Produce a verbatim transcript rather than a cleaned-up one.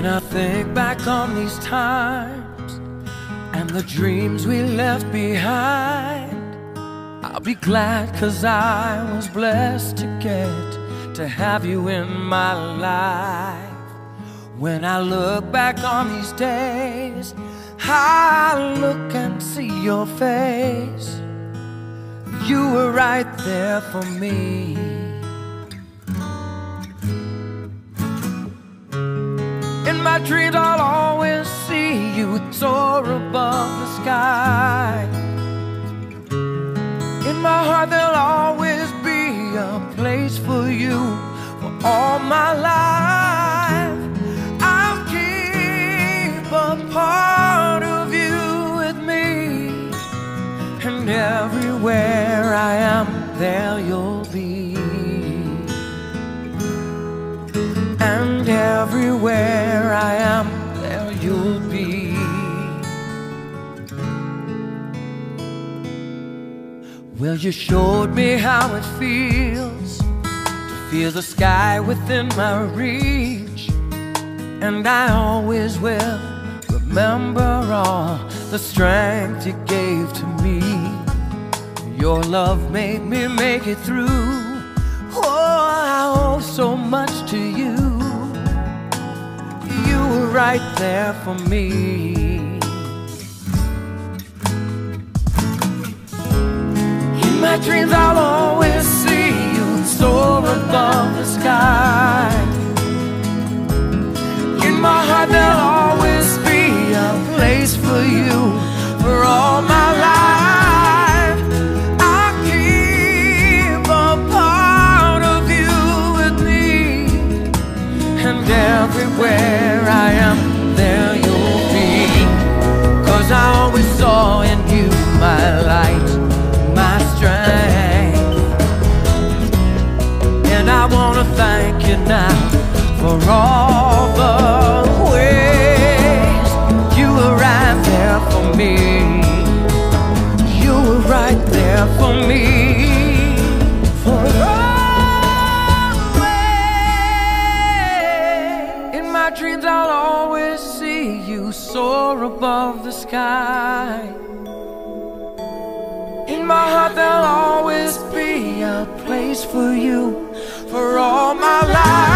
When I think back on these times and the dreams we left behind, I'll be glad, 'cause I was blessed to get to have you in my life. When I look back on these days, I look and see your face. You were right there for me. In my dreams I'll always see you soar above the sky. In my heart there'll always be a place for you for all my life. I'll keep a part of you with me, and everywhere I am, there you'll be. And everywhere I am, there you'll be. Well, you showed me how it feels to feel the sky within my reach, and I always will remember all the strength you gave to me. Your love made me make it through. Oh, I owe so much to you. You were right there for me. In my dreams I'll always see you soar above the sky. In my heart there'll always be a place for you for all my life. I'll keep a part of you with me, and everywhere I am, there you'll be. 'Cause I always saw in you my light, my strength. And I wanna thank you now for all the ways you were right there for me. You were right there for me. For all the ways. In my dreams I'll always see you soar above the sky. In my heart there'll always be a place for you for all my life.